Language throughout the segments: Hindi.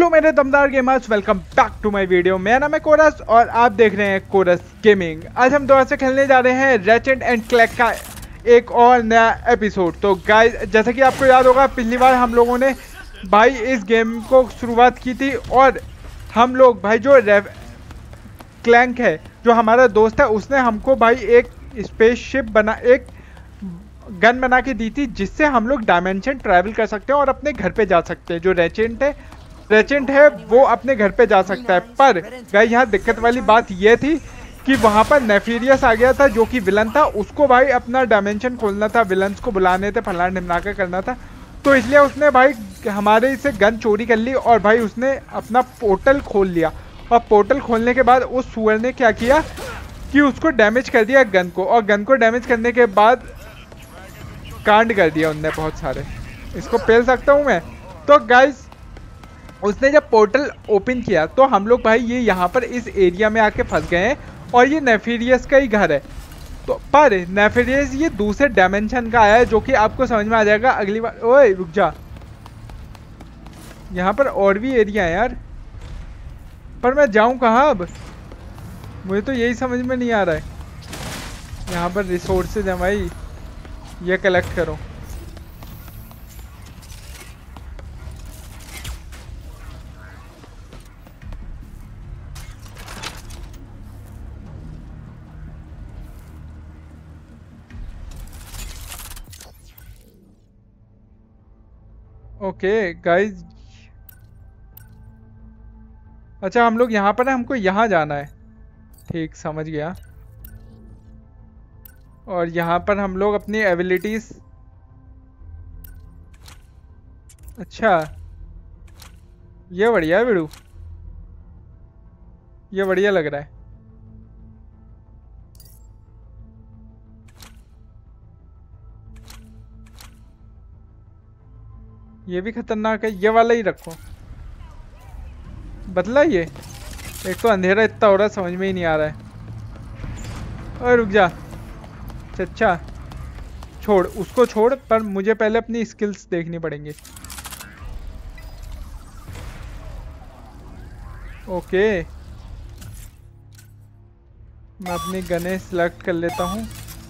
हेलो मेरे दमदार gamers, welcome back to my video. मेरा नाम है कोरस और आप देख रहे हैं कोरस गेमिंग। आज हम दोबारा से खेलने जा रहे हैं रैचेट एंड क्लैंक का एक और नया एपिसोड। तो गाइस, जैसे कि आपको याद होगा, पिछली बार हम लोगों ने भाई इस गेम को शुरुआत की थी और हम लोग भाई जो क्लैंक है, जो हमारा दोस्त है, उसने हमको भाई एक स्पेसशिप एक गन बना के दी थी, जिससे हम लोग डायमेंशन ट्रैवल कर सकते हैं और अपने घर पे जा सकते हैं। जो रेचेंट है वो अपने घर पे जा सकता है। पर गाइस, यहाँ दिक्कत वाली बात ये थी कि वहाँ पर नेफेरियस आ गया था, जो कि विलन था। उसको भाई अपना डायमेंशन खोलना था, विलन्स को बुलाने थे, फलाना ढिमना के करना था। तो इसलिए उसने भाई हमारे से गन चोरी कर ली और भाई उसने अपना पोर्टल खोल लिया। और पोर्टल खोलने के बाद उस सुअर ने क्या किया कि उसको डैमेज कर दिया गन को, और गन को डैमेज करने के बाद कांड कर दिया उनने बहुत सारे। इसको पेल सकता हूँ मैं। तो गाइस, उसने जब पोर्टल ओपन किया तो हम लोग भाई ये यहाँ पर इस एरिया में आके फंस गए हैं और ये नेफेरियस का ही घर है। तो पर नेफेरियस ये दूसरे डायमेंशन का आया है, जो कि आपको समझ में आ जाएगा अगली बार। ओए रुक जा, यहाँ पर और भी एरिया है यार, पर मैं जाऊँ कहाँ अब? मुझे तो यही समझ में नहीं आ रहा है। यहाँ पर रिसोर्सेज है भाई, ये कलेक्ट करो। ओके गाइस, अच्छा हम लोग यहाँ पर है, हमको यहाँ जाना है। ठीक, समझ गया। और यहाँ पर हम लोग अपनी एबिलिटीज, अच्छा ये बढ़िया है बिड़ू, ये बढ़िया लग रहा है। ये भी खतरनाक है, ये वाला ही रखो। बदला ये, एक तो अंधेरा इतना हो रहा है, समझ में ही नहीं आ रहा है। और रुक जा, अच्छा छोड़ उसको, छोड़, पर मुझे पहले अपनी स्किल्स देखनी पड़ेंगी। ओके, मैं अपनी गने सिलेक्ट कर लेता हूँ।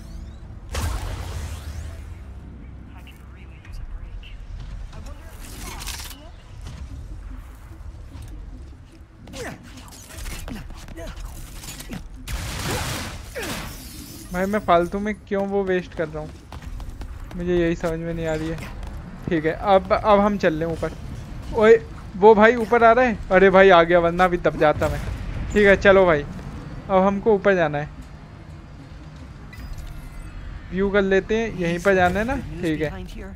भाई मैं फालतू में क्यों वो वेस्ट कर रहा हूँ, मुझे यही समझ में नहीं आ रही है। ठीक है, अब हम चल रहे हैं ऊपर। ओए वो भाई ऊपर आ रहा है, अरे भाई आ गया, वरना भी दब जाता मैं। ठीक है चलो भाई, अब हमको ऊपर जाना है। व्यू कर लेते हैं, यहीं पर जाना है ना? ठीक है।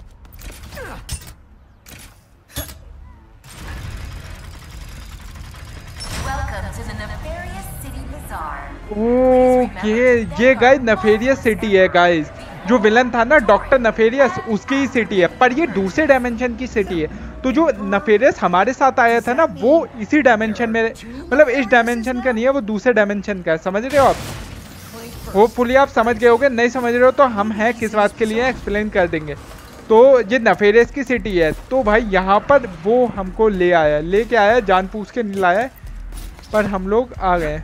ओके, ये गाइस नेफेरियस सिटी है गाइस। जो विलन था ना डॉक्टर नेफेरियस, उसकी ही सिटी है, पर ये दूसरे डायमेंशन की सिटी है। तो जो नेफेरियस हमारे साथ आया था ना, वो इसी डायमेंशन में, मतलब इस डायमेंशन का नहीं है, वो दूसरे डायमेंशन का है। समझ रहे हो आप? होपफुली आप समझ गए होगे। नहीं समझ रहे हो तो हम हैं किस बात के लिए, एक्सप्लेन कर देंगे। तो ये नेफेरियस की सिटी है। तो भाई यहाँ पर वो हमको लेके आया, जान पूछ के नहीं लाया, पर हम लोग आ गए।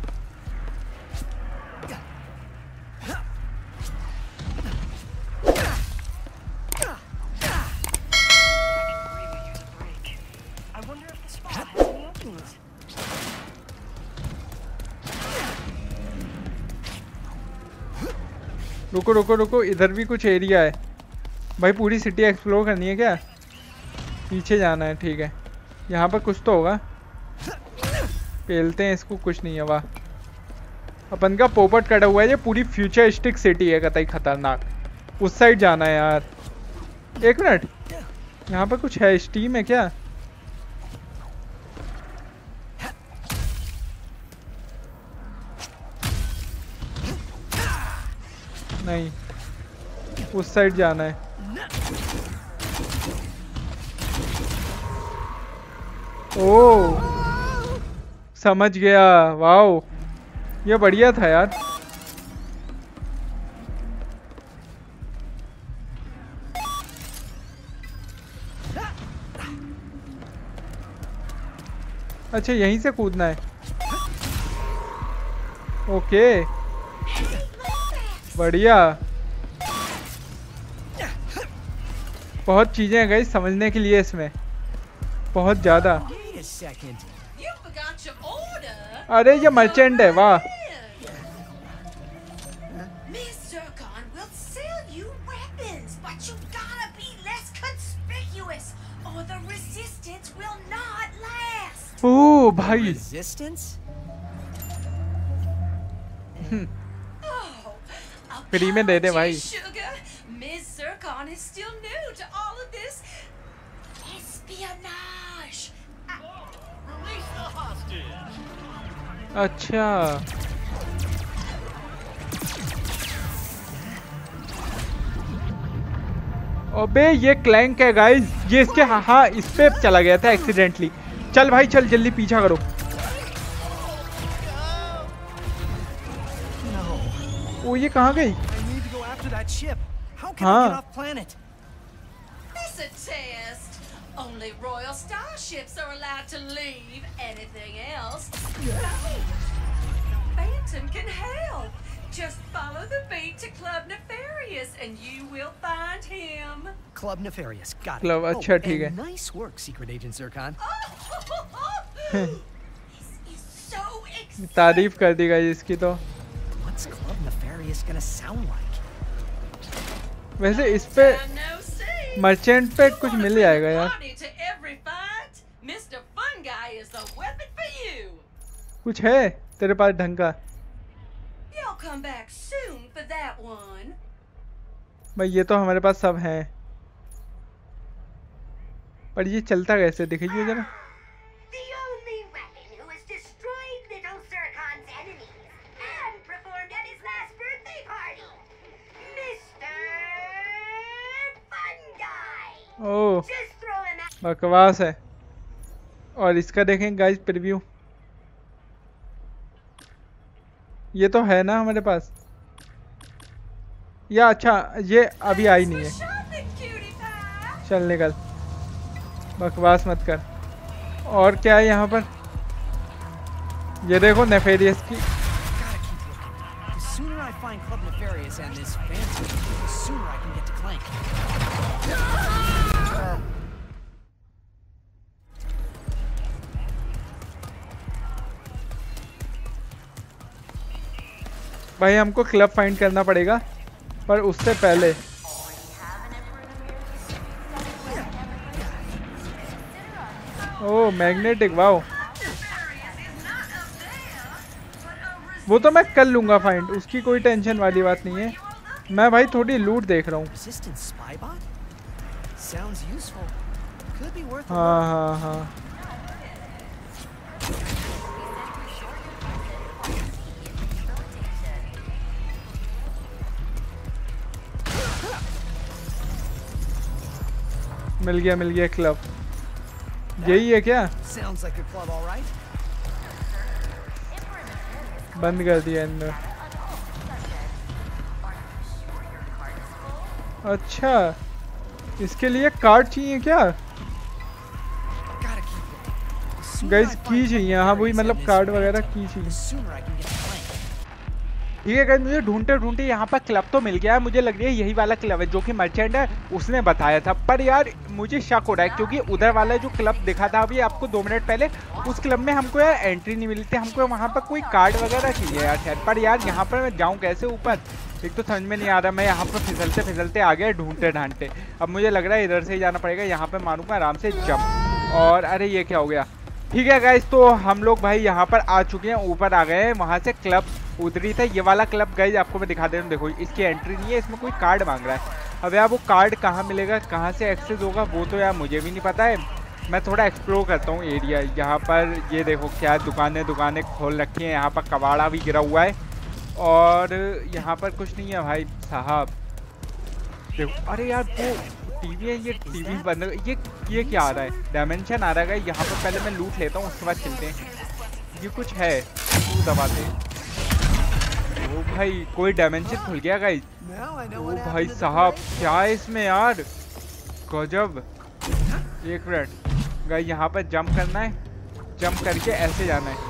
रुको रुको रुको, इधर भी कुछ एरिया है भाई। पूरी सिटी एक्सप्लोर करनी है क्या? पीछे जाना है, ठीक है। यहाँ पर कुछ तो होगा, पेलते हैं इसको। कुछ नहीं है, वाह, अपन का पोपट कटा हुआ है। ये पूरी फ्यूचरिस्टिक सिटी है, कतई खतरनाक। उस साइड जाना है यार। एक मिनट, यहाँ पर कुछ है, स्टीम है क्या? नहीं, उस साइड जाना है। ओह समझ गया, वाओ ये बढ़िया था यार। अच्छा यहीं से कूदना है। ओके बढ़िया। बहुत चीजें हैं गाइस समझने के लिए इसमें, बहुत ज्यादा। अरे ये मर्चेंट है, वाह। ओह भाई फ्री में दे दे भाई। अच्छा अबे ये क्लैंक है गाइस, ये इसके हाँ इस पे चला गया था एक्सीडेंटली। चल भाई चल जल्दी पीछा करो। ओ ये कहाँ गई? हाँ Only royal starships are allowed to leave. Anything else? Phantom can help. Just follow the beat to Club Nefarious and you will find him. Club Nefarious, got it. Club, अच्छा ठीक है. Nice work, Secret Agent Zircon. This is so exciting. तारीफ कर दी गई इसकी तो. What's Club Nefarious gonna sound like? वैसे इस पे मर्चेंट पे कुछ मिल जाएगा यार। कुछ है तेरे पास ढंग का? भाई ये तो हमारे पास सब है, पर ये चलता कैसे दिखाइए जरा। ओह बकवास है। और इसका देखें गाइस प्रीव्यू, ये तो है ना हमारे पास, या अच्छा ये अभी आई नहीं है। चल निकल, बकवास मत कर। और क्या है यहाँ पर? ये देखो नेफेरियस की। भाई हमको क्लब फाइंड करना पड़ेगा, पर उससे पहले ओह मैग्नेटिक, वाओ वो तो मैं कर लूंगा फाइंड, उसकी कोई टेंशन वाली बात नहीं है। मैं भाई थोड़ी लूट देख रहा हूँ। हाँ हाँ हाँ मिल गया क्लब। यही है क्या? बंद कर दिया अंदर। अच्छा इसके लिए कार्ड चाहिए क्या? गाइस की चाहिए, हाँ वही मतलब कार्ड वगैरह की चाहिए। ठीक है गाइस, मुझे ढूंढते ढूंढते यहाँ पर क्लब तो मिल गया है। मुझे लग रही है यही वाला क्लब है जो कि मर्चेंट है उसने बताया था, पर यार मुझे शक हो रहा है क्योंकि उधर वाला जो क्लब दिखा था अभी आपको 2 मिनट पहले, उस क्लब में हमको यार एंट्री नहीं मिली थी। हमको वहाँ पर कोई कार्ड वगैरह चाहिए यार शायद, पर यार यहाँ पर मैं जाऊँ कैसे ऊपर, एक तो समझ में नहीं आ रहा। मैं यहाँ पर फिसलते फिसलते आ गया ढूंढते ढांढते। अब मुझे लग रहा है इधर से ही जाना पड़ेगा। यहाँ पर मारूंगा आराम से जंप। और अरे ये क्या हो गया? ठीक है गाइस, तो हम लोग भाई यहाँ पर आ चुके हैं, ऊपर आ गए हैं। वहाँ से क्लब उधरी था, ये वाला क्लब गाइस आपको मैं दिखा दे रहा हूँ। देखो इसकी एंट्री नहीं है, इसमें कोई कार्ड मांग रहा है। अब यार वो कार्ड कहाँ मिलेगा, कहाँ से एक्सेस होगा वो तो यार मुझे भी नहीं पता है। मैं थोड़ा एक्सप्लोर करता हूँ एरिया। यहाँ पर ये देखो क्या दुकानें खोल रखी हैं। यहाँ पर कबाड़ा भी गिरा हुआ है और यहाँ पर कुछ नहीं है भाई साहब। देखो अरे यार वो टीवी है, ये टीवी बंद। ये क्या आ रहा है? डायमेंशन आ रहा है। यहाँ पर पहले मैं लूट लेता हूँ उसके बाद चलते हैं। ये कुछ है दबाते। ओ भाई कोई डायमेंशन खुल गया गाइस। ओ भाई साहब क्या है इसमें यार, गजब। एक मिनट गाइस, यहाँ पर जंप करना है जंप करके ऐसे जाना है।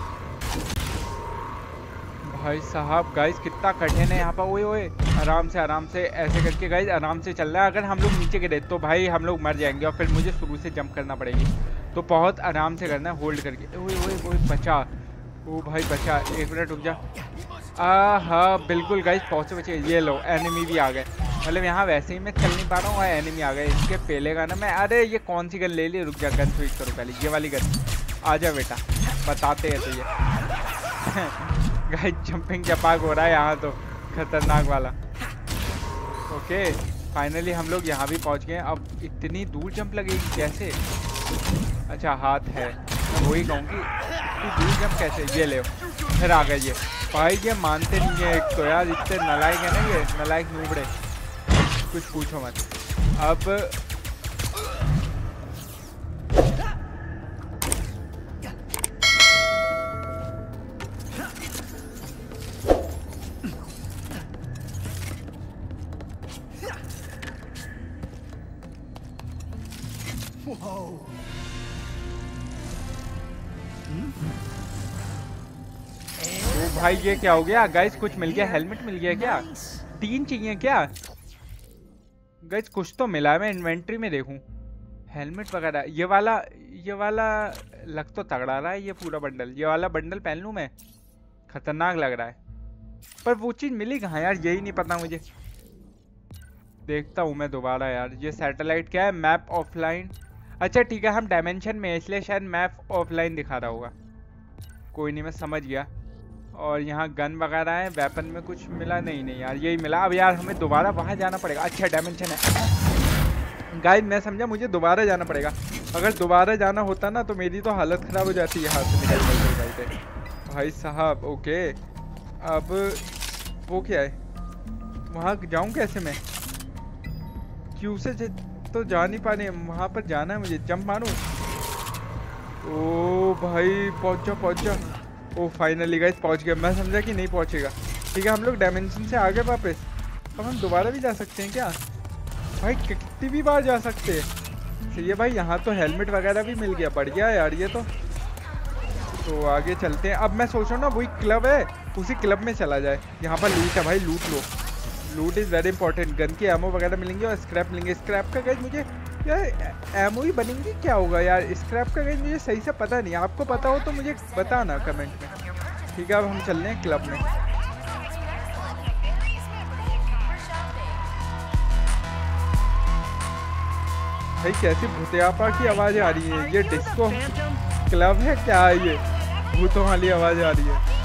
भाई साहब गाइस कितना कठिन है यहाँ पर। ओए ओए आराम से ऐसे करके गाइस आराम से चल रहा है। अगर हम लोग नीचे गिरे तो भाई हम लोग मर जाएंगे और फिर मुझे शुरू से जंप करना पड़ेगी। तो बहुत आराम से करना है, होल्ड करके। ओए ओए ओए बचा, ओ भाई बचा, 1 मिनट रुक जा। हाँ बिल्कुल गाइस पहुँचे बचे। ये लो एनिमी भी आ गए, मतलब यहाँ वैसे ही मैं चल नहीं पा रहा हूँ और एनिमी आ गए। इसके पहले का ना मैं, अरे ये कौन सी गन ले ली, रुक जा गन स्विच करो पहले, ये वाली गन। आ जा बेटा बताते हैं तुझे। गाइस जंपिंग जपाक हो रहा है यहाँ तो, खतरनाक वाला। ओके फाइनली हम लोग यहाँ भी पहुँच गए। अब इतनी दूर जंप लगेगी कैसे? अच्छा हाथ है, मैं वही कहूँगी इतनी दूर जंप कैसे। ये ले फिर आ गए ये भाई, ये मानते नहीं है एक तो यार, इतने नालायक है ना ये, नालायक नूबड़े, कुछ पूछो मत। अब तो भाई ये क्या हो गया गाइस, कुछ मिल गया, हेलमेट मिल गया क्या? 3 चाहिए क्या गाइस? कुछ तो मिला है, मैं इन्वेंट्री में देखूं। हेलमेट वगैरह, ये वाला लग तो तगड़ा रहा है ये पूरा बंडल। ये वाला बंडल पहन लूं मैं? खतरनाक लग रहा है, पर वो चीज मिली कहाँ यार, यही नहीं पता मुझे। देखता हूँ मैं दोबारा यार। ये सैटेलाइट क्या है? Map offline. अच्छा ठीक है, हम डायमेंशन में, इसलिए शायद मैप ऑफलाइन दिखा रहा होगा। कोई नहीं, मैं समझ गया। और यहाँ गन वगैरह है, वेपन में कुछ मिला नहीं यार, यही मिला। अब यार हमें दोबारा वहाँ जाना पड़ेगा। अच्छा डायमेंशन है गाइस, मैं समझा मुझे दोबारा जाना पड़ेगा। अगर दोबारा जाना होता ना तो मेरी तो हालत ख़राब हो जाती है, हाथ से निकल भाई साहब। ओके अब वो क्या है, वहाँ जाऊँ कैसे मैं? क्यों से तो जा नहीं पा रहे, वहाँ पर जाना है मुझे। जंप मारूं? ओ भाई पहुँच जा। ओ फाइनली गाइस पहुँच गया। मैं समझा कि नहीं पहुँचेगा। ठीक है हम लोग डायमेंशन से आगे वापस। अब हम दोबारा भी जा सकते हैं क्या भाई? कितनी भी बार जा सकते हैं। सही है भाई, यहाँ तो हेलमेट वगैरह भी मिल गया, बढ़िया है यार ये तो आगे चलते हैं। अब मैं सोच रहा हूँ ना, वही क्लब है, उसी क्लब में चला जाए। यहाँ पर लूट है भाई, लूट लो। Loot is very important. Gun की एमो वगैरह मिलेंगे और स्क्रैप मिलेंगे। स्क्रैप का गाइस मुझे यार एमओ ही बनेंगी क्या होगा यार? स्क्रैप का गाइस मुझे सही से पता नहीं, आपको पता हो तो मुझे बताना कमेंट में। ठीक है अब हम चल रहे हैं क्लब में। भाई कैसी भूतियापा की आवाज़ आ रही है, ये डिस्को क्लब है क्या? ये भूतों वाली आवाज़ आ रही है।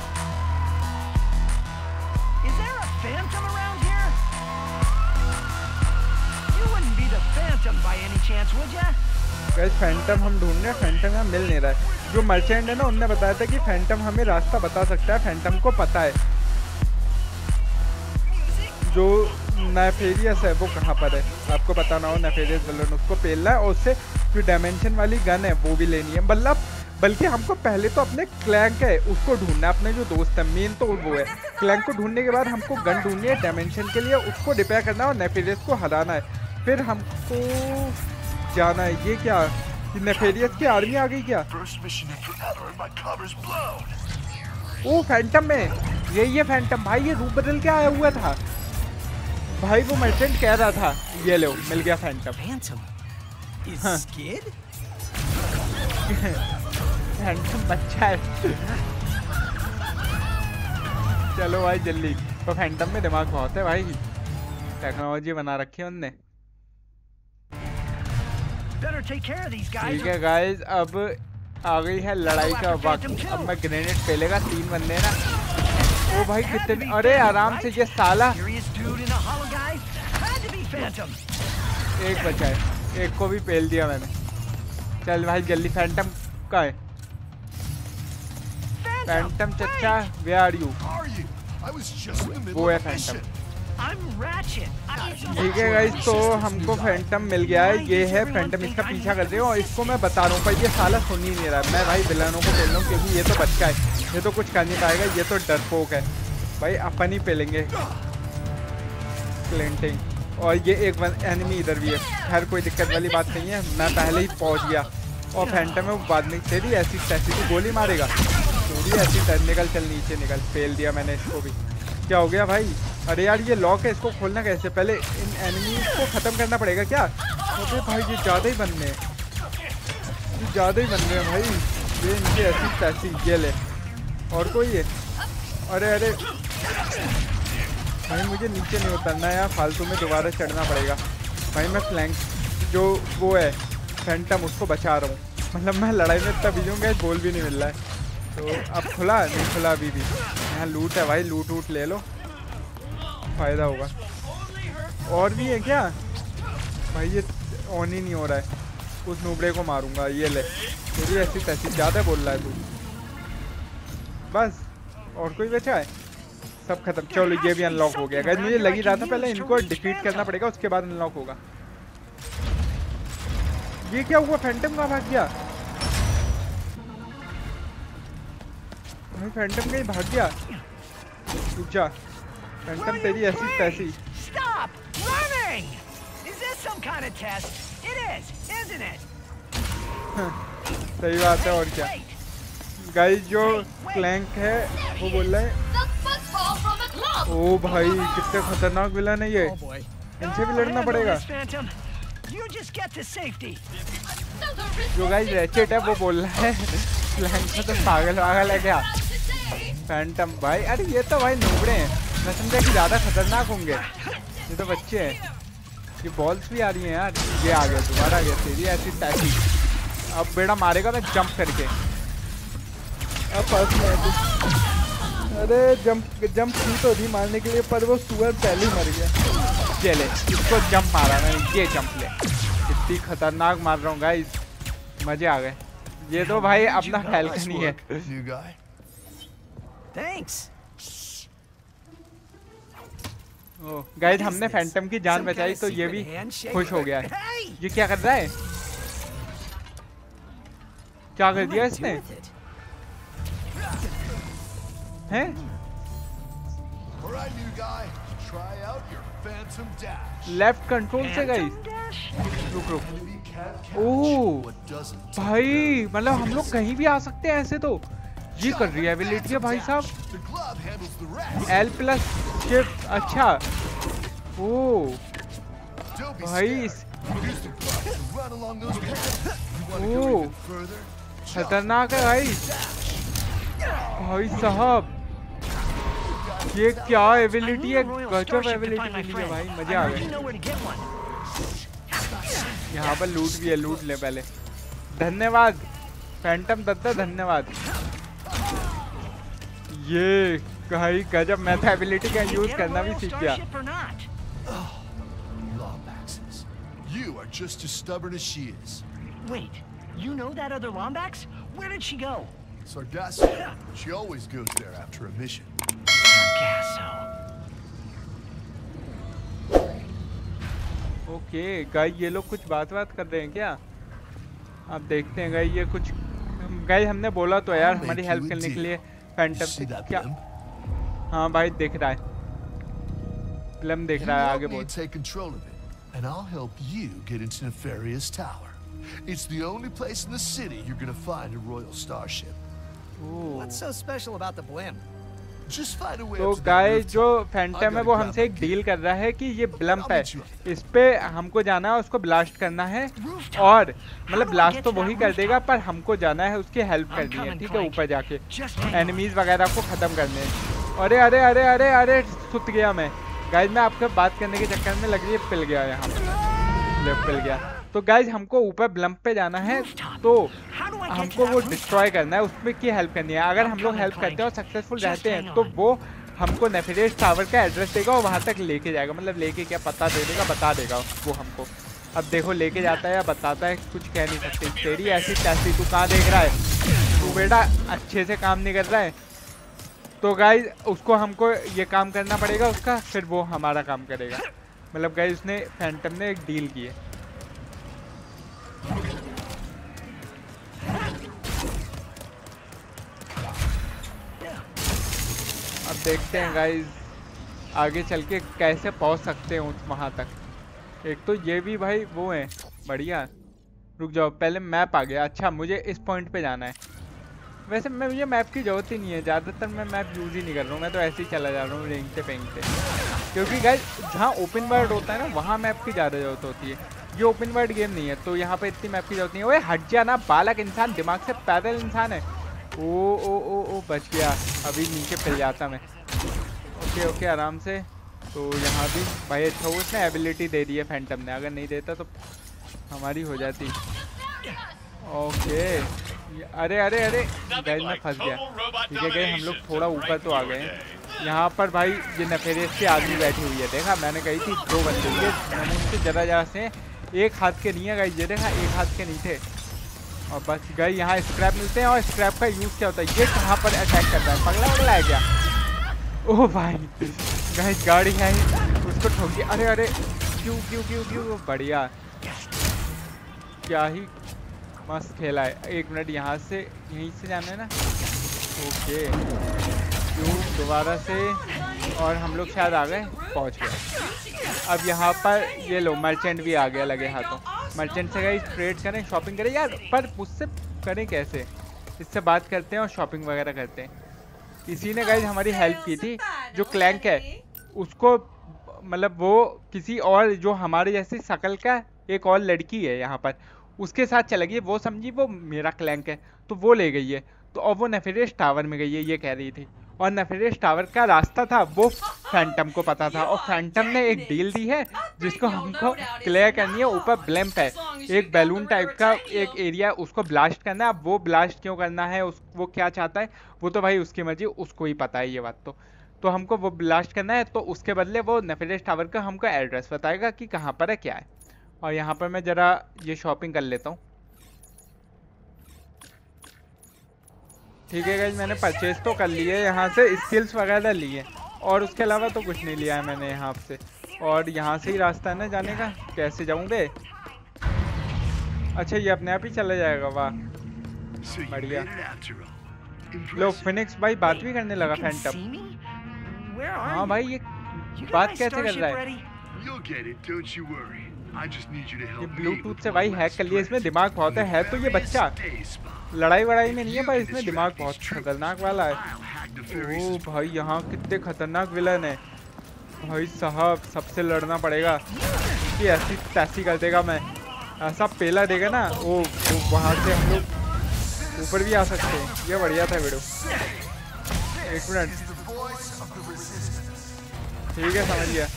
गाइस फैंटम हम ढूंढ रहे हैं, फैंटम यहाँ मिल नहीं रहा है। जो मर्चेंट है ना, उनने बताया था कि फैंटम हमें रास्ता बता सकता है, फैंटम को पता है। जो नेफेरियस है वो कहाँ पर है, आपको पता ना हो। नेफेरियस विलन, उसको पेलना है और उससे जो डायमेंशन वाली गन है वो भी लेनी है। बल्कि हमको पहले तो अपने क्लैंक है उसको ढूंढना है, अपने जो दोस्त है मेन तो वो है। क्लैंक को ढूंढने के बाद हमको गन ढूंढनी है डायमेंशन के लिए, उसको रिपेयर करना है और नेफेरियस को हराना है। फिर हमको जाना है। ये क्या, नेफेरियस की आर्मी आ गई क्या? ओ फैंटम में, ये फैंटम भाई, ये रूप बदल के आया हुआ था भाई। वो मर्चेंट कह रहा था। ये लो मिल गया फैंटम। हाँ। फैंटम बच्चा है। चलो भाई जल्दी। तो फैंटम में दिमाग बहुत है भाई, टेक्नोलॉजी बना रखी है उनने। ठीक है गाइस, अब आ गई है लड़ाई का वक्त। अब मैं ग्रेनेड फेलेगा, 3 बंदे ना। ओ भाई कितने, अरे आराम से, ये साला एक बचा है, एक को भी पेल दिया मैंने। चल भाई जल्दी। फैंटम का है? फैंटम चचा वे आर यू? वो है फैंटम। ठीक है गाइस, तो हमको फैंटम मिल गया है। ये है फैंटम, इसका पीछा कर रहे हो और इसको मैं बता रहा हूँ पर ये साला सुन ही नहीं रहा। मैं भाई विलनों को पेल रहा हूँ क्योंकि ये तो बच्चा है, ये तो कुछ कर नहीं पाएगा, ये तो डरपोक है भाई। अपन ही पेलेंगे क्लेंटिंग। और ये एक एनिमी इधर भी है। खैर कोई दिक्कत वाली बात नहीं है, मैं पहले ही पहुँच गया। और फैंटम है वो बाद में तेरी ऐसी तैसी तू गोली मारेगा, तेरी ऐसी निकल, चल नीचे निकल। फेल दिया मैंने इसको भी। क्या हो गया भाई? अरे यार ये लॉक है, इसको खोलना कैसे? पहले इन एनिमीज को ख़त्म करना पड़ेगा क्या? अरे भाई ये ज़्यादा ही बनने हैं, ये ज़्यादा ही बनने हैं भाई। ये इनकी ऐसी तैसी, ये ले। और कोई है? अरे अरे भाई मुझे नीचे नहीं उतरना है यार, फालतू में दोबारा चढ़ना पड़ेगा भाई। मैं फ्लैंक जो वो है फैंटम उसको बचा रहा हूँ, मतलब मैं लड़ाई में इतना बिजी हूँ, बोल भी नहीं मिल रहा है। तो अब खुला नहीं खुला अभी भी। यहाँ लूट है भाई, लूट वूट ले लो, फ़ायदा होगा। और भी है क्या भाई? ये ऑन ही नहीं हो रहा है। उस नूबड़े को मारूंगा, ये ले। तेरी ऐसी तैसी ज़्यादा बोल रहा है तू। बस और कोई बचा है? सब खत्म। चलो ये भी अनलॉक हो गया गाइस। मुझे लग ही रहा था पहले इनको डिफीट करना पड़ेगा, उसके बाद अनलॉक होगा। ये क्या हुआ? फैंटम कहाँ भाग गया भाई? फैंटम कहीं भाग गया। रुक जा फैंटम, तेरी ऐसी तैसी। Stop running! Is this some kind of test? It is, isn't it? सही बात है। और क्या गाइस, जो क्लैंक है वो बोल रहा है। ओ भाई कितने खतरनाक विलन है ये, इनसे भी लड़ना पड़ेगा। जो गाइस रैचेट है वो बोल रहा है क्लैंक में तो पागल वागल है क्या? फैंटम भाई, अरे ये तो भाई नूबड़े हैं, मैं समझा कि ज़्यादा खतरनाक होंगे, ये तो बच्चे हैं। ये बॉल्स भी आ रही हैं यार। ये आ गया, दोबारा आ गया। तेरी ऐसी टैसी। अब बेड़ा मारेगा मैं जंप करके। अब फर्स्ट में अरे जंप की तो थी मारने के लिए, पर वो सुअर पहले ही मर गया। चले इसको जंप मारा मैंने, ये जंप ले। इतनी खतरनाक मार रहा हूँ गाइस, मजे आ गए। ये तो भाई अपना फैल्कन ही है। ओह गाइस, हमने फैंटम की जान बचाई तो ये भी खुश हो गया है। ये क्या कर रहा है? क्या कर दिया इसने? हैं? लेफ्ट कंट्रोल से गाइस। रुक रुक। ओह भाई, मतलब हम लोग कहीं भी आ सकते हैं ऐसे। तो ये कर रही है एबिलिटी है भाई साहब। L plus shift. अच्छा ओह भाई, ओह खतरनाक है भाई। भाई साहब ये क्या एबिलिटी है? गजब एबिलिटी मिली है भाई, मजे आ गए। यहाँ पर लूट भी है, लूट ले पहले। धन्यवाद फैंटम दत्ता, धन्यवाद। ये भाई गजब, मैं तो एबिलिटी का यूज करना भी सीख गया। You are just as stubborn as she is. Wait, you know that other Lombax? Where did she go? Sargasso. She always goes there after a mission. Sargasso. Okay guys, ये लोग कुछ बात कर रहे हैं क्या? आप देखते हैं गाइस। ये कुछ गाइस हमने बोला तो यार हमारी हेल्प करने के लिए फैंटम से। क्या? हाँ भाई दिख रहा है, ब्लम दिख रहा है। आगे बोल। Take control of it, and I'll help you get into Nefarious Tower. It's the only place in the city you're gonna find a royal starship. What's so special about the blimp? Just find a way. तो गाइस जो फैंटम है वो हमसे एक डील कर रहा है कि ये ब्लम्प है, इस पे हमको जाना है, उसको ब्लास्ट करना है। और मतलब ब्लास्ट तो वही कर देगा, पर हमको जाना है उसकी हेल्प करनी है, ठीक है? ऊपर जाके एनिमीज वगैरह को खत्म करने हैं। अरे अरे अरे अरे अरे सुत गया मैं गाइस। मैं आपके बात करने के चक्कर में लग रही है पिल गया, यहाँ पे पिल गया। तो गाइस हमको ऊपर ब्लम्प पे जाना है, तो हमको वो डिस्ट्रॉय करना है, उसमें की हेल्प करनी है। अगर हम लोग हेल्प करते हैं और सक्सेसफुल रहते हैं तो वो हमको नेफेरियस टावर का एड्रेस देगा और वहाँ तक लेके जाएगा। मतलब लेके क्या पता दे देगा, बता देगा वो हमको। अब देखो लेके जाता है या बताता है, कुछ कह नहीं सकते। तेरी ऐसी तैसी, तू कहाँ देख रहा है? तू बेटा अच्छे से काम नहीं कर रहा है। तो गाइस उसको हमको ये काम करना पड़ेगा उसका, फिर वो हमारा काम करेगा। मतलब गाइस उसने फैंटम ने एक डील की है। अब देखते हैं गाइस आगे चल के कैसे पहुंच सकते हैं वहाँ तक। एक तो ये भी भाई वो है बढ़िया, रुक जाओ, पहले मैप आ गया। अच्छा मुझे इस पॉइंट पे जाना है। वैसे मुझे मैप की ज़रूरत ही नहीं है, ज़्यादातर मैं मैप यूज़ ही नहीं कर रहा हूँ। मैं तो ऐसे ही चला जा रहा हूँ रेंगते पेंगते, क्योंकि गाइस जहाँ ओपन वर्ल्ड होता है ना वहाँ मैप की ज़्यादा ज़रूरत होती है। ये ओपन वर्ल्ड गेम नहीं है तो यहाँ पे इतनी मैप की जरूरत नहीं है। ओए हट जा ना बालक इंसान, दिमाग से पैदल इंसान है। ओ बच गया, अभी नीचे फिर जाता मैं। ओके आराम से। तो यहाँ भी भाई अच्छा वो उसने एबिलिटी दे दी है फैंटम ने, अगर नहीं देता तो हमारी हो जाती। ओके अरे गाइस मैं फंस गया। ठीक है गए, हम लोग थोड़ा ऊपर तो आ गए हैं। यहाँ पर भाई ये नेफेरियस की आदमी बैठी हुई है, देखा मैंने कही थी 2 बंदे, ये नमून से जरा से एक हाथ के नहीं है गाइस, ये देखा एक हाथ के नहीं थे। और बस गाइस यहाँ स्क्रैप मिलते हैं, और स्क्रैप का यूज़ क्या होता है, ये कहाँ पर अटैक करता है, पगला है क्या। ओह भाई गाइस गाड़ी है उसको ठोक दिया। अरे क्यों बढ़िया, क्या ही मस्त खेला है। 1 मिनट, यहाँ से यहीं से जाना है ना। ओके क्यों दोबारा से, और हम लोग शायद आ गए, पहुँच गए। अब यहाँ पर ये लो मर्चेंट भी आ गया लगे हाथों। मर्चेंट से गाइस ट्रेड करें, शॉपिंग करें यार, पर मुझसे करें कैसे, इससे बात करते हैं और शॉपिंग वगैरह करते हैं। इसी ने गाइस हमारी हेल्प की थी, जो क्लैंक है उसको, मतलब वो किसी और जो हमारे जैसी शकल का एक और लड़की है यहाँ पर, उसके साथ चला गई। वो समझी वो मेरा क्लैंक है तो वो ले गई है। तो अब वो नेफेरियस टावर में गई है ये कह रही थी, और नेफेरियस टावर का रास्ता था वो फैंटम को पता था, और फैंटम ने एक डील दी है जिसको हमको क्लियर करनी है। ऊपर ब्लैम्प है एक बैलून टाइप का एक एरिया, उसको ब्लास्ट करना है। अब वो ब्लास्ट क्यों करना है, वो क्या चाहता है वो तो भाई उसकी मर्जी, उसको ही पता है ये बात। तो हमको वो ब्लास्ट करना है, तो उसके बदले वो नेफेरियस टावर का हमको एड्रेस बताएगा कि कहाँ पर है क्या है। और यहाँ पर मैं ज़रा ये शॉपिंग कर लेता हूँ। ठीक है गाइस, मैंने परचेज तो कर ली है यहाँ से, स्किल्स वगैरह ली है, और उसके अलावा तो कुछ नहीं लिया है मैंने यहाँ से। और यहाँ से ही रास्ता है ना जाने का, कैसे जाऊँ बे। अच्छा ये अपने आप ही चला जाएगा, वाह बढ़िया। लो फिनिक्स भाई बात भी करने लगा फैंटम। हाँ भाई ये बात कैसे कर रहा है, ये ब्लूटूथ से भाई हैक कर लिया। इसमें दिमाग बहुत है तो ये बच्चा लड़ाई वड़ाई में नहीं है, पर इसमें दिमाग बहुत खतरनाक वाला है। ओ भाई यहाँ कितने खतरनाक विलन है भाई साहब, सबसे लड़ना पड़ेगा कि ऐसी तैसी कर देगा। मैं ऐसा पेला देगा ना वो वहाँ से हम लोग ऊपर भी आ सकते हैं। ये बढ़िया था वीडियो। 1 मिनट, ठीक है समझ गया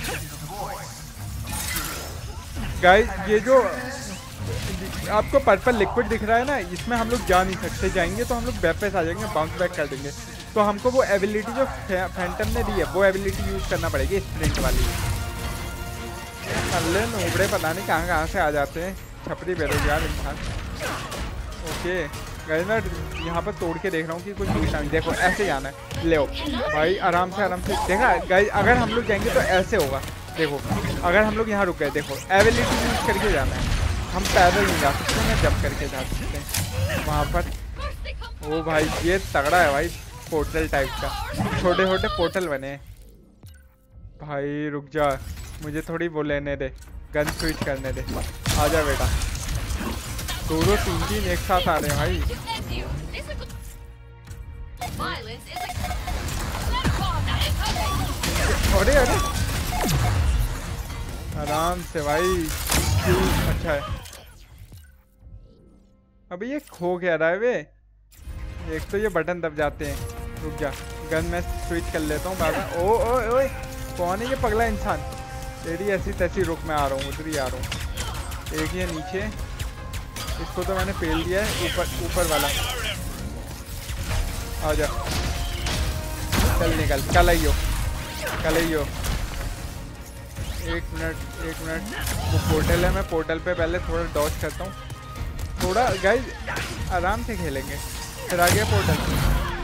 गाइस। ये जो आपको पर्पल लिक्विड दिख रहा है ना, इसमें हम लोग जा नहीं सकते, जाएंगे तो हम लोग वापस आ जाएंगे, बाउंस बैक कर देंगे। तो हमको वो एबिलिटी जो फैंटम ने दी है वो एबिलिटी यूज करना पड़ेगी, स्प्रिंट वाली। अल्ले नोबड़े पता नहीं कहाँ से आ जाते हैं, छपरी बेरोजगार इंसान। ओके गाइस मैं यहाँ पर तोड़ के देख रहा हूँ कि कुछ दिखना नहीं। देखो ऐसे जाना है, ले भाई आराम से देखा गाइस। अगर हम लोग जाएंगे तो ऐसे होगा, देखो अगर हम लोग यहाँ रुक गए, देखो एबिलिटी यूज करके जाना है, हम पैदल नहीं जा सकते, मैं जंप करके जा सकते हैं वहाँ पर। ओ भाई ये तगड़ा है भाई, पोर्टल टाइप का, छोटे छोटे पोर्टल बने हैं भाई। रुक जा, मुझे थोड़ी वो लेने दे, गन स्विच करने दे। आजा बेटा, 2 3 एक साथ आ रहे हैं भाई। अरे आराम से भाई, अच्छा है। अभी ये खो क्या रहा है वे, एक तो ये बटन दब जाते हैं। रुक जा, गन मैं स्विच कर लेता हूँ बाद में। ओ कौन है ये पगला इंसान, तेरी ऐसी तैसी। रुक मैं आ रहा हूँ, उधर ही आ रहा हूँ। एक ये नीचे, इसको तो मैंने पेल दिया है, ऊपर वाला। आ जा, चल निकल, कल आइयो। 1 मिनट, वो पोर्टल है, मैं पोर्टल पे पहले थोड़ा डॉज करता हूँ। थोड़ा गाइस आराम से खेलेंगे, फिर आ गया पोर्टल।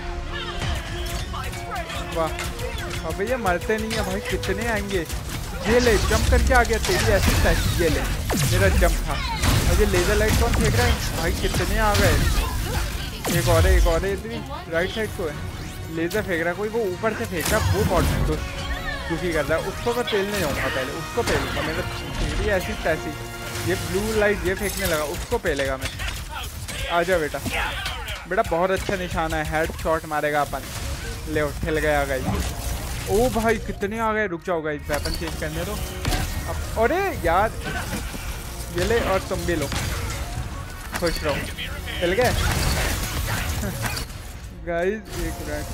वाह अबे ये मरते नहीं है भाई, कितने आएंगे। ये ले जंप करके आ गया, तेरी ऐसी तैसी। ये ले मेरा जंप था। और ये लेजर लाइट कौन फेंक रहा है भाई, कितने आ गए। एक और है इधर राइट साइड को है, लेजर फेंक रहा है कोई, वो ऊपर से फेंक रहा है, वो बहुत दुखी कर रहा है। उसको मैं पेलने जाऊँगा, पहले उसको पेलूंगा। मेरा तेरी ऐसी तैसी। ये ब्लू लाइट ये फेंकने लगा, उसको पेलेगा मैं। आजा बेटा, बेटा बहुत अच्छा निशाना है, हेड शॉट मारेगा अपन। ले ठिल गया गाइस। ओ भाई कितने आ गए, रुक जाओ गाइस, वेपन चेंज करने दो अब। अरे यार ये ले, और तुम भी लो, खुश रहो। चल गए गाइस, एक मिनट।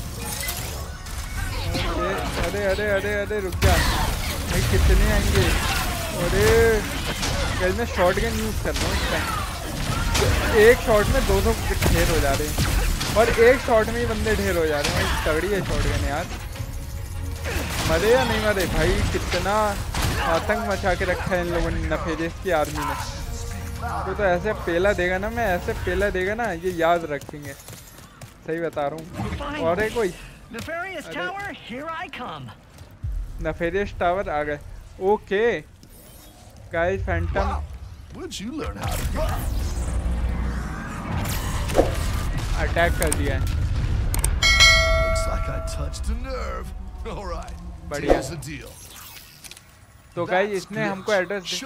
अरे अरे अरे अरे रुक जा भाई, कितने आएंगे। अरे गाइस मैं शॉट गन यूज कर रहा हूँ इस टाइम। एक शॉट में 200 ढेर हो जा रहे हैं, और एक शॉट में ही बंदे ढेर हो जा रहे हैं। तगड़ी है शॉट गन यार। मरे या नहीं मरे भाई, कितना आतंक मचा के रखा है इन लोगों ने नफेरियस की आर्मी ने। तो ऐसे पेला देगा ना, मैं ऐसे पेला देगा ना, ये याद रखेंगे, सही बता रहा हूँ। और है कोई नफेरियस टावर आ गए। ओके गाइस, फैंटम अटैक कर दिया है। बढ़िया। तो गाइस इसने हमको एड्रेस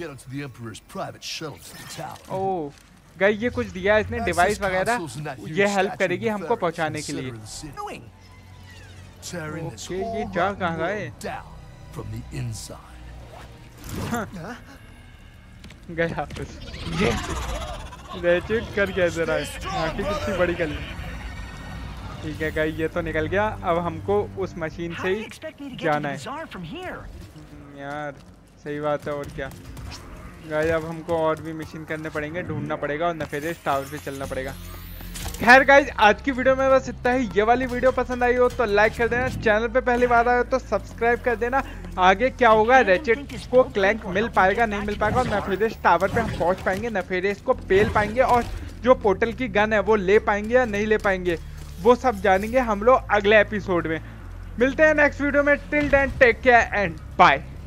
ओह गाइस ये कुछ दिया है इसने, डिवाइस वगैरह, ये हेल्प करेगी हमको पहुंचाने के लिए। ओके ये जा कहाँ गए? गया ये रेचेट कर क्या जरा आंखें कितनी बड़ी कर ली। ठीक है गाइस ये तो निकल गया, अब हमको उस मशीन से ही जाना है यार। सही बात है, और क्या गाइस अब हमको और भी मिशन करने पड़ेंगे, ढूंढना पड़ेगा, और नफेरियस टावर पे चलना पड़ेगा। खैर गाइस आज की वीडियो में बस इतना ही। ये वाली वीडियो पसंद आई हो तो लाइक कर देना, चैनल पे पहली बार आए हो तो सब्सक्राइब कर देना। आगे क्या होगा, रेचेट को क्लैंक मिल पाएगा नहीं मिल पाएगा, और नफेरियस टावर पे हम पहुंच पाएंगे, नफेरियस को पेल पाएंगे, और जो पोर्टल की गन है वो ले पाएंगे या नहीं ले पाएंगे, वो सब जानेंगे हम लोग अगले एपिसोड में। मिलते हैं नेक्स्ट वीडियो में। Till then take care and bye.